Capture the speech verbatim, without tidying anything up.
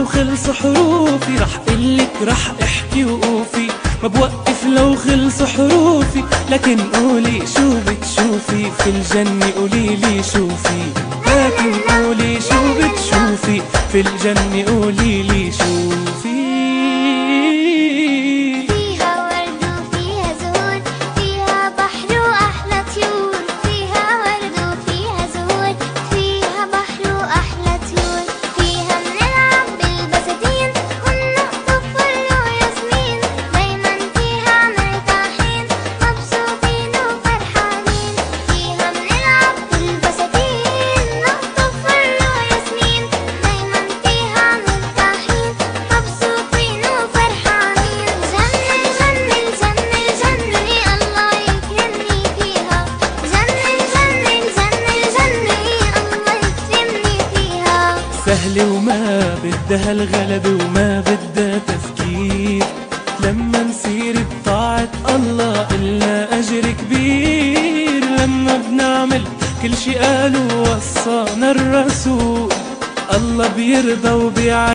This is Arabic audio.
لو خلص حروفي رح قلك رح احكي وقوفي، ما بوقف لو خلص حروفي. لكن قولي شو بتشوفي في الجنة، قوليلي شوفي. لكن قولي شو بتشوفي في الجنة، قوليلي شوفي. فيها ورد وفيها زهور، فيها بحر وأحلى طيور. فيها ورد وفيها زهور، فيها بحر وأحلى طيور. فيها منلعب بالبساتين ونقطف ورد وياسمين، دايما فيها مرتاحين مبسوطين وفرحانين. فيها منلعب بالبساتين نقطف ورد وياسمين، دايما فيها مرتاحين مبسوطين وفرحانين. جنة جنة جنة جنة الله يكرمني فيها، جنة جنة جنة جنة الله يكرمني فيها. سهلة وما بدها الغلبة وما بدها تفكير، لما نصير بطاعة الله إلنا أجر كبير. لما بنعمل كل شي قالوا وصانا الرسول، الله بيرضى وبيعلم.